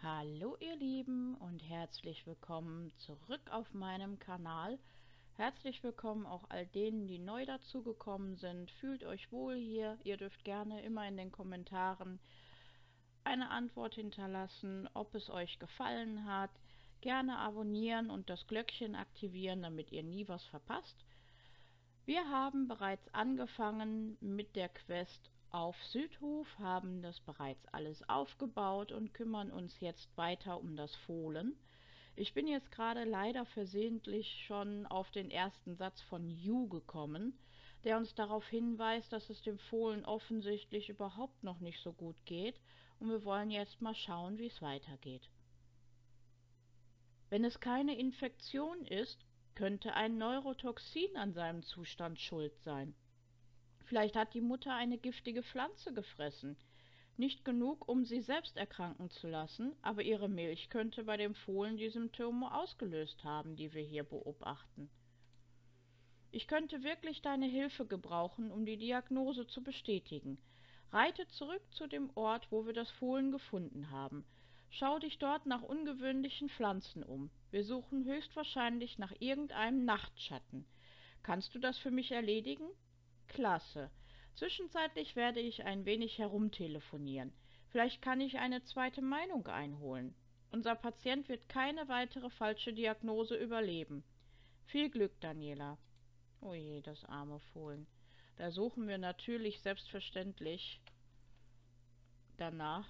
Hallo ihr Lieben und herzlich willkommen zurück auf meinem Kanal. Herzlich willkommen auch all denen, die neu dazugekommen sind. Fühlt euch wohl hier. Ihr dürft gerne immer in den Kommentaren eine Antwort hinterlassen, ob es euch gefallen hat. Gerne abonnieren und das Glöckchen aktivieren, damit ihr nie was verpasst. Wir haben bereits angefangen mit der Quest auf Südhof, haben das bereits alles aufgebaut und kümmern uns jetzt weiter um das Fohlen. Ich bin jetzt gerade leider versehentlich schon auf den ersten Satz von Yu gekommen, der uns darauf hinweist, dass es dem Fohlen offensichtlich überhaupt noch nicht so gut geht, und wir wollen jetzt mal schauen, wie es weitergeht. Wenn es keine Infektion ist, könnte ein Neurotoxin an seinem Zustand schuld sein. Vielleicht hat die Mutter eine giftige Pflanze gefressen. Nicht genug, um sie selbst erkranken zu lassen, aber ihre Milch könnte bei dem Fohlen die Symptome ausgelöst haben, die wir hier beobachten. Ich könnte wirklich deine Hilfe gebrauchen, um die Diagnose zu bestätigen. Reite zurück zu dem Ort, wo wir das Fohlen gefunden haben. Schau dich dort nach ungewöhnlichen Pflanzen um. Wir suchen höchstwahrscheinlich nach irgendeinem Nachtschatten. Kannst du das für mich erledigen? Klasse. Zwischenzeitlich werde ich ein wenig herumtelefonieren. Vielleicht kann ich eine zweite Meinung einholen. Unser Patient wird keine weitere falsche Diagnose überleben. Viel Glück, Daniela. Oh je, das arme Fohlen. Da suchen wir natürlich selbstverständlich danach.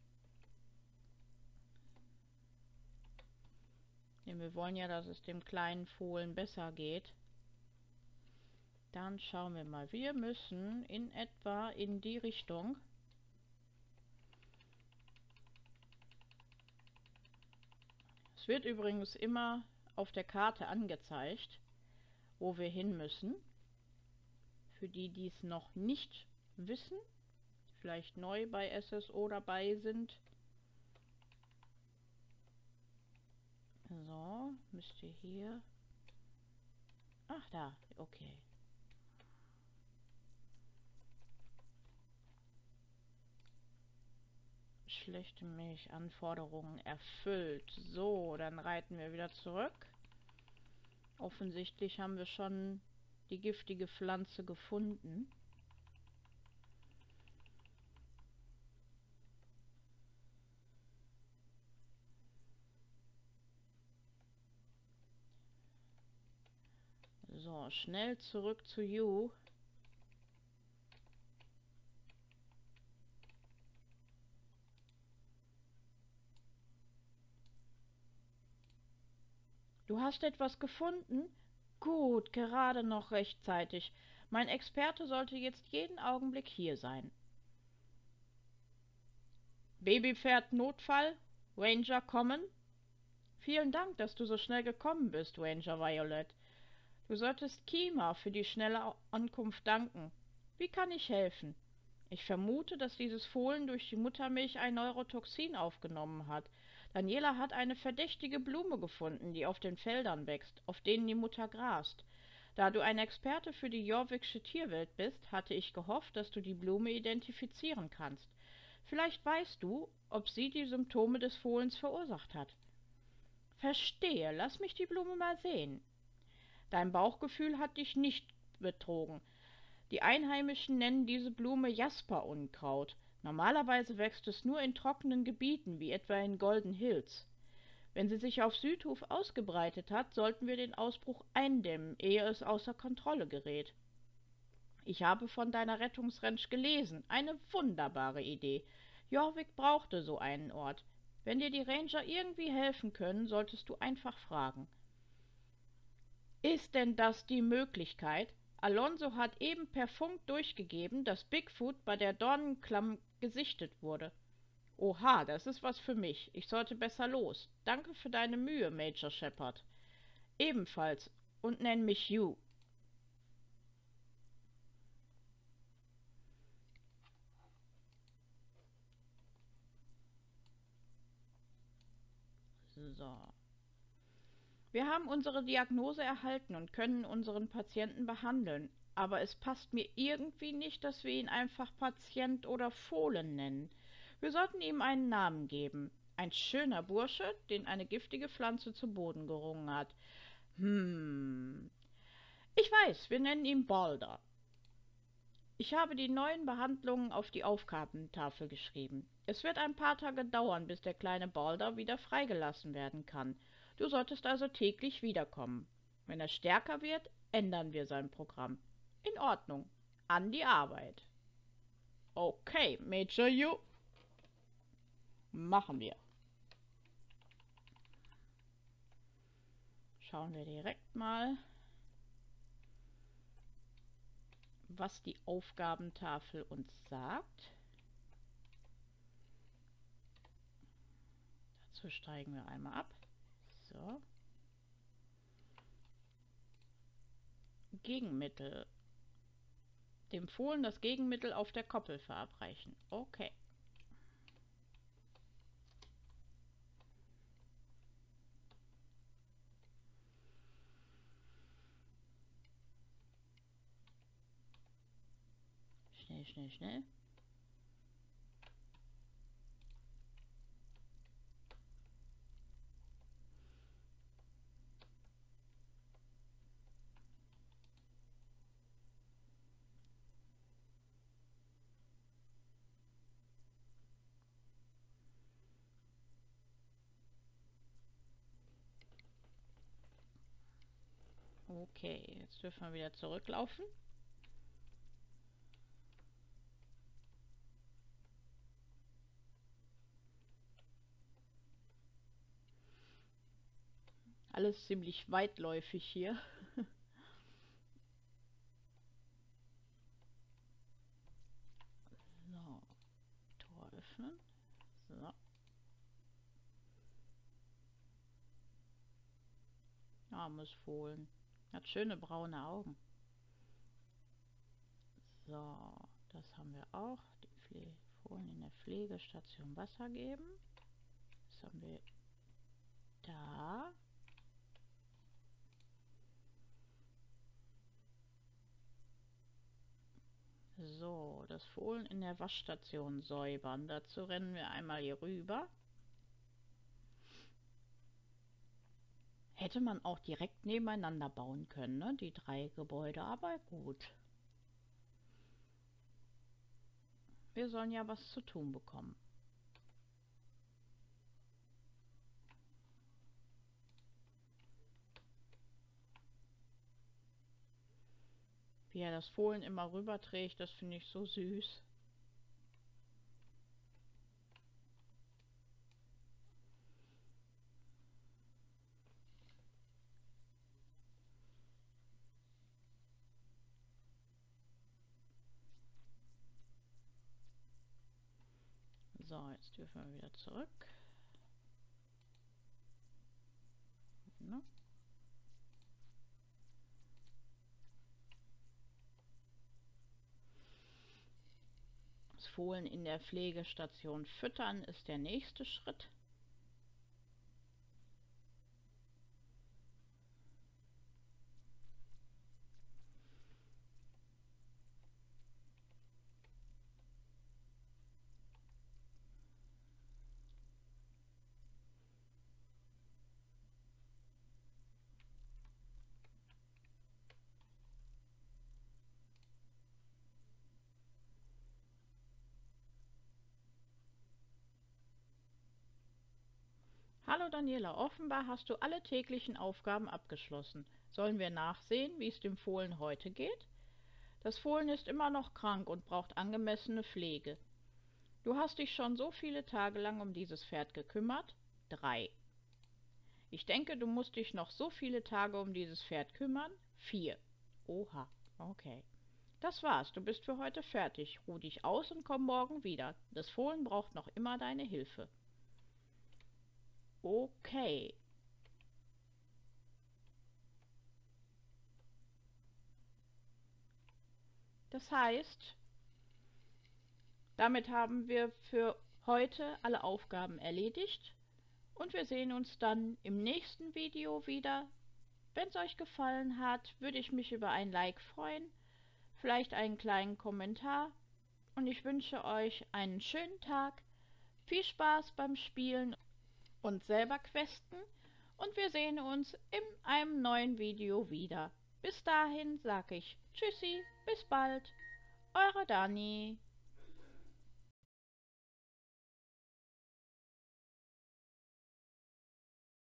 Denn wir wollen ja, dass es dem kleinen Fohlen besser geht. Dann schauen wir mal. Wir müssen in etwa in die Richtung. Es wird übrigens immer auf der Karte angezeigt, wo wir hin müssen. Für die, die es noch nicht wissen, vielleicht neu bei SSO dabei sind. So, müsst ihr hier. Ach, da, okay. Schlechte Milchanforderungen erfüllt. So, dann reiten wir wieder zurück. Offensichtlich haben wir schon die giftige Pflanze gefunden. So, schnell zurück zu Yu. Du hast etwas gefunden? Gut, gerade noch rechtzeitig. Mein Experte sollte jetzt jeden Augenblick hier sein. Babypferd Notfall? Ranger kommen? Vielen Dank, dass du so schnell gekommen bist, Ranger Violet. Du solltest Kima für die schnelle Ankunft danken. Wie kann ich helfen? Ich vermute, dass dieses Fohlen durch die Muttermilch ein Neurotoxin aufgenommen hat. Daniela hat eine verdächtige Blume gefunden, die auf den Feldern wächst, auf denen die Mutter grast. Da du ein Experte für die jorvikische Tierwelt bist, hatte ich gehofft, dass du die Blume identifizieren kannst. Vielleicht weißt du, ob sie die Symptome des Fohlens verursacht hat. Verstehe, lass mich die Blume mal sehen. Dein Bauchgefühl hat dich nicht betrogen. Die Einheimischen nennen diese Blume Jasperunkraut. Normalerweise wächst es nur in trockenen Gebieten, wie etwa in Golden Hills. Wenn sie sich auf Südhof ausgebreitet hat, sollten wir den Ausbruch eindämmen, ehe es außer Kontrolle gerät. Ich habe von deiner Rettungsranch gelesen. Eine wunderbare Idee. Jorvik brauchte so einen Ort. Wenn dir die Ranger irgendwie helfen können, solltest du einfach fragen. Ist denn das die Möglichkeit? Alonso hat eben per Funk durchgegeben, dass Bigfoot bei der Dornenklamm gesichtet wurde. Oha, das ist was für mich. Ich sollte besser los. Danke für deine Mühe, Major Shepard. Ebenfalls. Und nenn mich Yu. So. Wir haben unsere Diagnose erhalten und können unseren Patienten behandeln. Aber es passt mir irgendwie nicht, dass wir ihn einfach Patient oder Fohlen nennen. Wir sollten ihm einen Namen geben. Ein schöner Bursche, den eine giftige Pflanze zu Boden gerungen hat. Ich weiß, wir nennen ihn Balder. Ich habe die neuen Behandlungen auf die Aufgabentafel geschrieben. Es wird ein paar Tage dauern, bis der kleine Balder wieder freigelassen werden kann. Du solltest also täglich wiederkommen. Wenn er stärker wird, ändern wir sein Programm. In Ordnung. An die Arbeit. Okay, Major Yu. Machen wir. Schauen wir direkt mal, was die Aufgabentafel uns sagt. Dazu steigen wir einmal ab. So. Gegenmittel. Dem Fohlen das Gegenmittel auf der Koppel verabreichen. Okay. Schnell, schnell, schnell. Okay, jetzt dürfen wir wieder zurücklaufen. Alles ziemlich weitläufig hier. So, Tor öffnen. So. Armes Fohlen. Hat schöne braune Augen. So, das haben wir auch. Die Fohlen in der Pflegestation Wasser geben. Das haben wir da. So, das Fohlen in der Waschstation säubern. Dazu rennen wir einmal hier rüber. Hätte man auch direkt nebeneinander bauen können, ne? Die 3 Gebäude, aber gut. Wir sollen ja was zu tun bekommen. Wie er das Fohlen immer rüberträgt, das finde ich so süß. So, jetzt dürfen wir wieder zurück. Ne? Das Fohlen in der Pflegestation füttern ist der nächste Schritt. Hallo Daniela, offenbar hast du alle täglichen Aufgaben abgeschlossen. Sollen wir nachsehen, wie es dem Fohlen heute geht? Das Fohlen ist immer noch krank und braucht angemessene Pflege. Du hast dich schon so viele Tage lang um dieses Pferd gekümmert? 3. Ich denke, du musst dich noch so viele Tage um dieses Pferd kümmern? 4. Oha, okay. Das war's, du bist für heute fertig. Ruh dich aus und komm morgen wieder. Das Fohlen braucht noch immer deine Hilfe. Okay. Das heißt, damit haben wir für heute alle Aufgaben erledigt und wir sehen uns dann im nächsten Video wieder. Wenn es euch gefallen hat, würde ich mich über ein Like freuen, vielleicht einen kleinen Kommentar und ich wünsche euch einen schönen Tag. Viel Spaß beim Spielen und selber questen und wir sehen uns in einem neuen Video wieder. Bis dahin sage ich Tschüssi, bis bald, eure Dani.